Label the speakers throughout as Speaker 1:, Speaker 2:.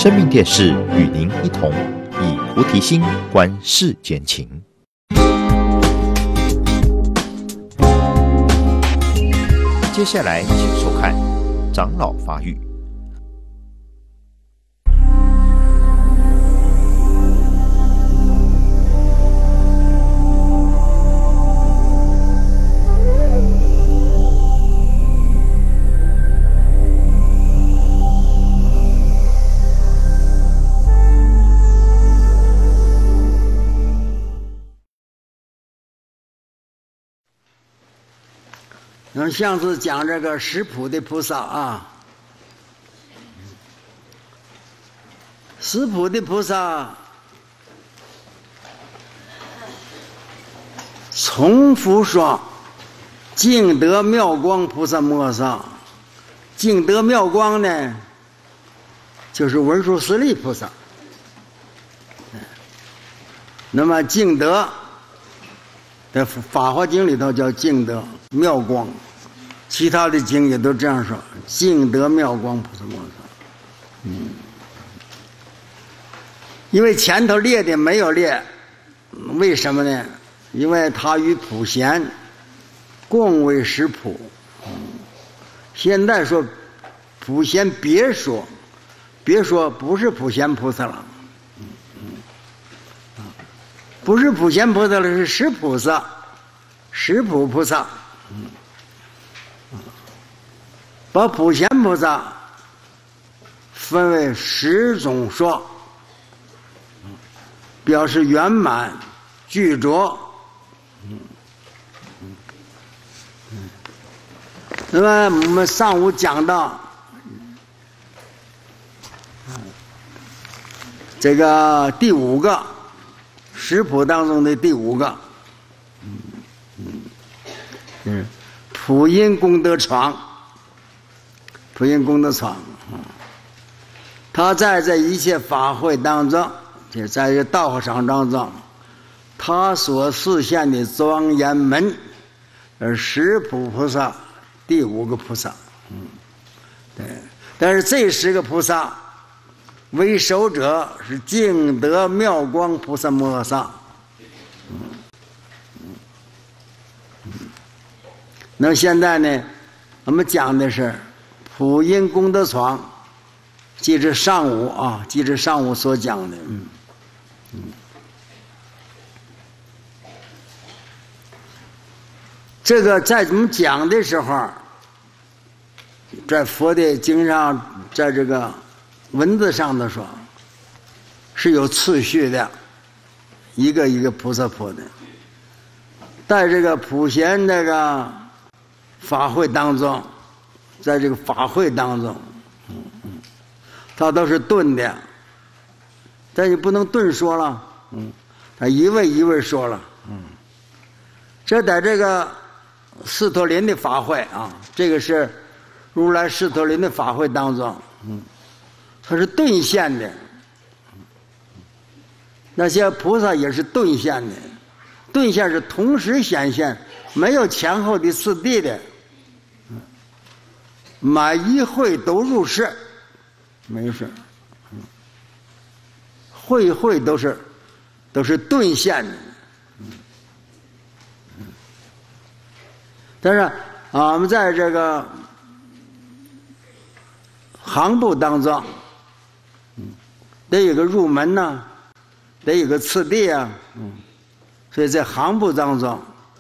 Speaker 1: 生命电视与您一同以菩提心观世间情。接下来请收看长老发育。
Speaker 2: 那上次讲这个十普的菩萨啊，十普的菩萨重复说净德妙光菩萨摩诃，净德妙光呢就是文殊师利菩萨。那么净德在法华经里头叫净德妙光，其他的经也都这样说，净德妙光菩萨摩诃。因为前头列的没有列，为什么呢？因为他与普贤共为十普。现在说普贤别说不是普贤菩萨了，不是普贤菩萨了，是十菩萨，十普菩萨。把普贤菩萨分为10种说，表示圆满具足。那么我们上午讲到这个第5个十普当中的第5个，普音功德床。普音功德床，他在这一切法会当中，就在这道和场当中，他所示现的庄严门，十普菩萨第5个菩萨。对，但是这10个菩萨为首者是净德妙光菩萨摩诃萨。那么现在呢，我们讲的是普音功德床，即是上午所讲的。这个在我们讲的时候，在佛的经上，在这个文字上的说，是有次序的，一个一个菩萨谱的。在这个普贤这个法会当中，在这个法会当中，他都是顿的，但你不能顿说了，他一位一位说了，这在这个释陀林的法会啊，这个是如来释陀林的法会当中，它是顿现的，那些菩萨也是顿现的，顿现是同时显现，没有前后的次第的。每一会都入世，没事，会都是顿现的。但是我们在这个行部当中，得有个入门呢，得有个次第啊，所以在行部当中，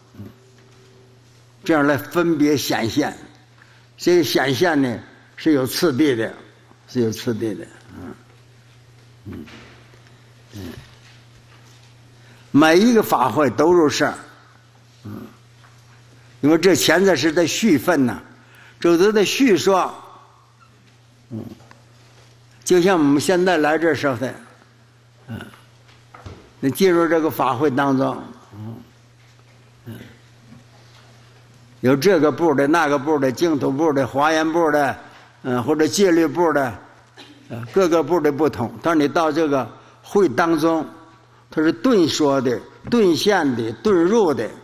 Speaker 2: 这样来分别显现。这个显现呢是有次第的，是有次第的，每一个法会都入世，因为这现在是在续分呢，这都在续说，就像我们现在来这时候的，你进入这个法会当中，有这个部的、那个部的、净土部的、华严部的，或者戒律部的，各个部的不同。但是你到这个会当中，它是顿说的、顿现的、顿入的。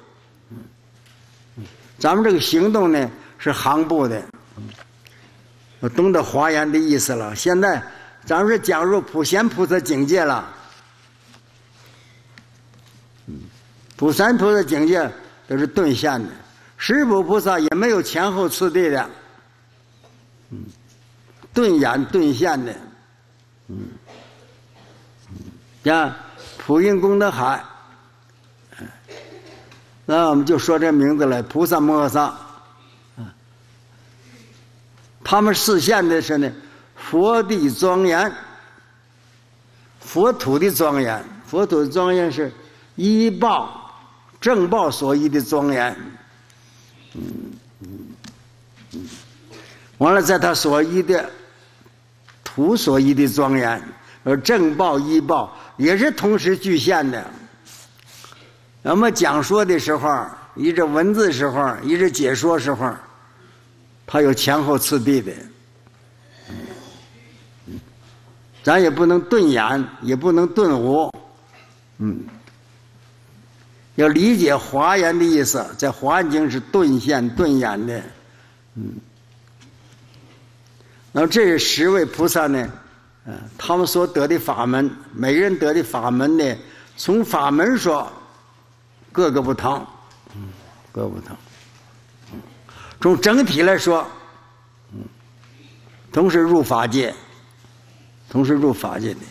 Speaker 2: 咱们这个行动呢是行部的，我懂得华严的意思了。现在咱们是讲入普贤菩萨境界了。普贤菩萨境界都是顿现的，十普菩萨也没有前后次第的，顿演顿现的。像普音功德海，那我们就说这名字来，菩萨摩诃萨，他们示现的是呢，佛的庄严，佛土的庄严，佛土的庄严是依报正报所依的庄严，完了在他所依的土所依的庄严，而正报依报也是同时具现的。那么讲说的时候，一直文字时候，一直解说时候，它有前后次第的。咱也不能顿演，也不能顿无。要理解华严的意思，在华严经是顿现顿演的。那么这10位菩萨呢，他们所得的法门，每个人得的法门呢，从法门说，各个不同，各个不同。从整体来说，同时入法界，同时入法界的，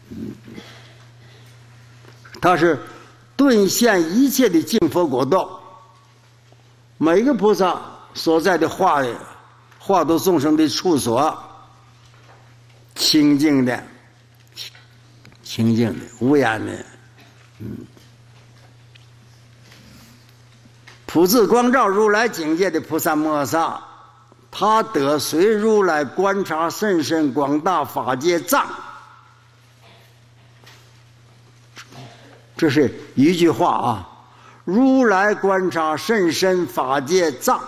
Speaker 2: 他是顿现一切的净佛果道。每个菩萨所在的化度众生的处所，清净的，清净的，无染的。普自光照如来境界的菩萨摩诃萨，他得随如来观察甚深广大法界藏。这是一句话啊，如来观察甚深法界藏。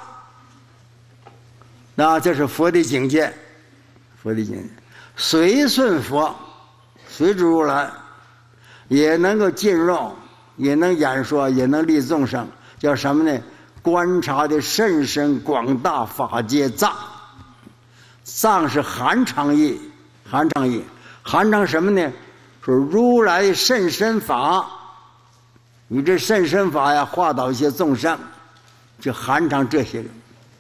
Speaker 2: 那这是佛的境界，佛的境界，随顺佛，随着如来，也能够进入，也能演说，也能利众生。叫什么呢？观察的甚深广大法界藏。藏是含藏义，含藏义，含藏什么呢？说如来的甚深法，你这甚深法呀，化导一些众生，就含藏这些个。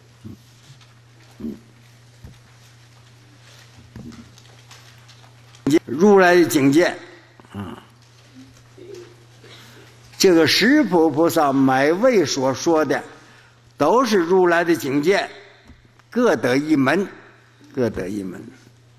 Speaker 2: 如来的境界，这个十普菩萨每位所说的都是如来的境界，各得一门，各得一门。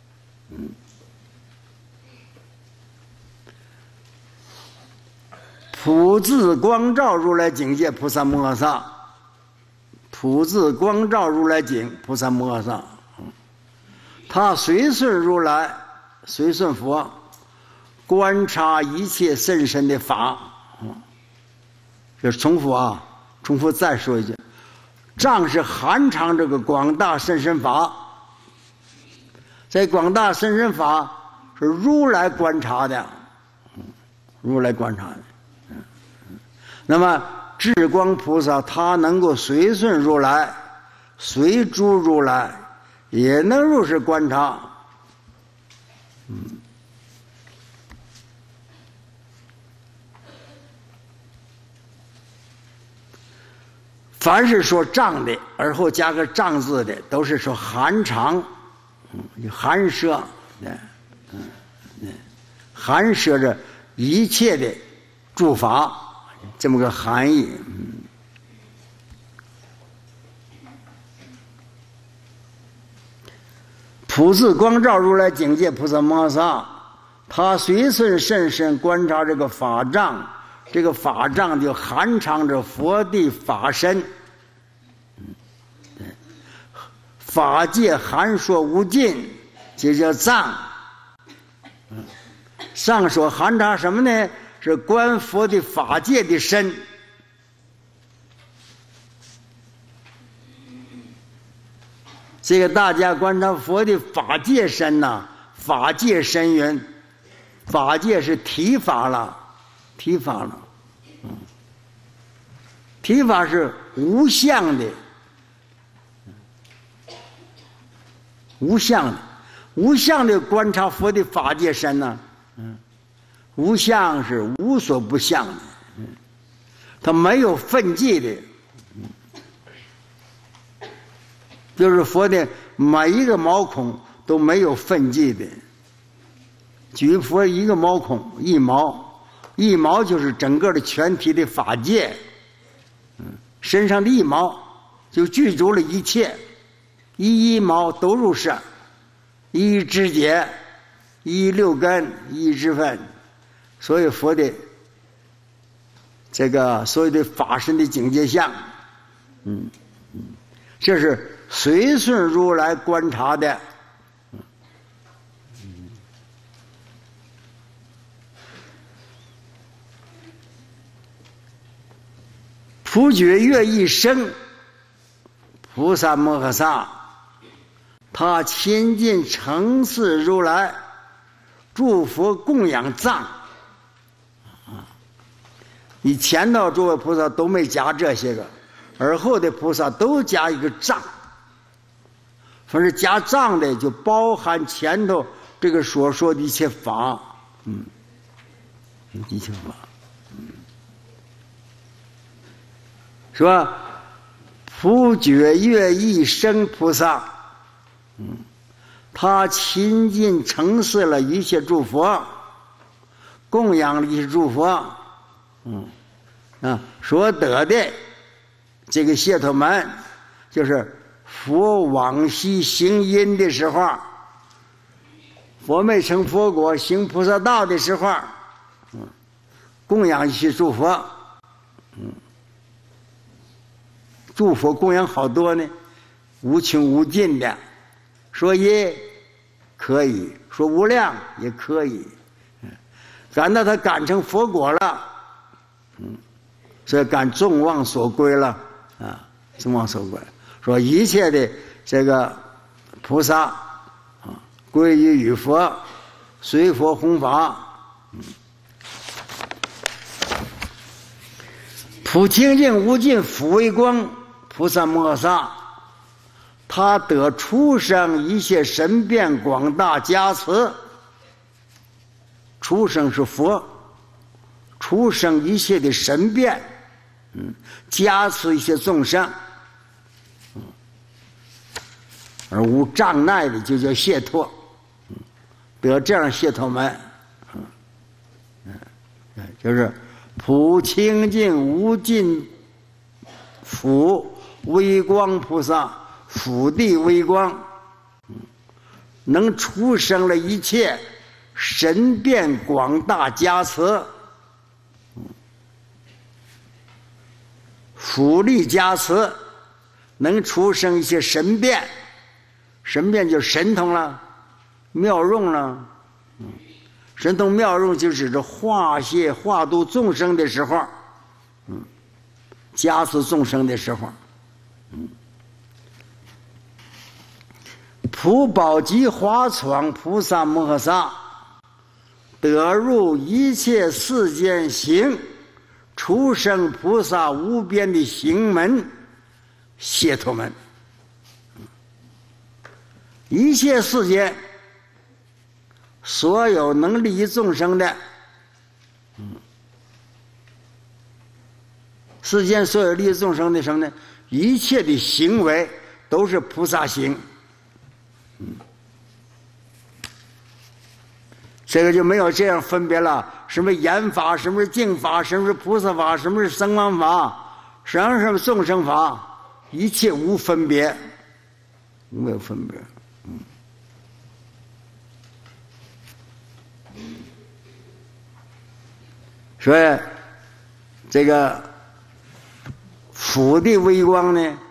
Speaker 2: 普自光照如来境界菩萨摩诃萨，普自光照如来境菩萨摩诃萨，他随顺如来，随顺佛，观察一切甚深的法。就是重复啊，重复再说一句，藏是含藏这个广大甚深法，在广大甚深法是如来观察的，如来观察的。那么智光菩萨他能够随顺如来，随诸如来，也能如是观察。凡是说藏的，而后加个藏字的，都是说含藏，含摄，含摄着一切的诸法，这么个含义。普自光照如来境界菩萨摩诃萨，他随顺甚深观察这个法藏。这个法藏就含藏着佛的法身，法界含说无尽，这叫藏。上所含藏什么呢？是观佛的法界的身。这个大家观察佛的法界身呐，法界身云，法界是体法了。体法了，体法是无相的，无相的， 无相的观察佛的法界身呢，无相是无所不相的，它没有分际的，就是佛的每一个毛孔都没有分际的。举佛一个毛孔，一毛，一毛就是整个的全体的法界，身上的一毛就具足了一切，一毛都入摄，一肢节，一六根，一支分，所以佛的这个所有的法身的境界相，这是随顺如来观察的。普觉月一生，菩萨摩诃萨，他亲近承事如来，诸佛供养藏。以前道诸位菩萨都没加这些个，而后的菩萨都加一个藏。凡是加藏的，就包含前头这个所说的一切法，一切法。说普觉月一生菩萨，他亲近承事了一切诸佛，供养了一切诸佛，所得的这个解脱门，就是佛往昔行因的时候，佛没成佛果行菩萨道的时候，供养一切诸佛，诸佛供养好多呢，无穷无尽的，说也可以，说无量也可以，赶到他赶成佛果了，所以赶众望所归了啊，众望所归。说一切的这个菩萨归于与佛，随佛弘法，普清净无尽福为光。菩萨摩诃萨，他得出生一切神变广大加持。出生是佛，出生一切的神变，加持一些众生，而无障碍的就叫解脱，得这样解脱门，就是普清净无尽福微光菩萨，福地微光，能出生了一切神变广大加持，福力加持，能出生一些神变，神变就神通了，妙用了，神通妙用就指着化解化度众生的时候，加持众生的时候，普宝积华闯菩萨摩诃萨，得入一切世间行，出生菩萨无边的行门，解脱门。一切世间所有能利益众生的，世间所有利益众生的什么呢？一切的行为都是菩萨行，这个就没有这样分别了，什么言法，什么是净法，什么是菩萨法，什么是僧王法，什么是众生法，一切无分别，没有分别。所以这个福的微光呢，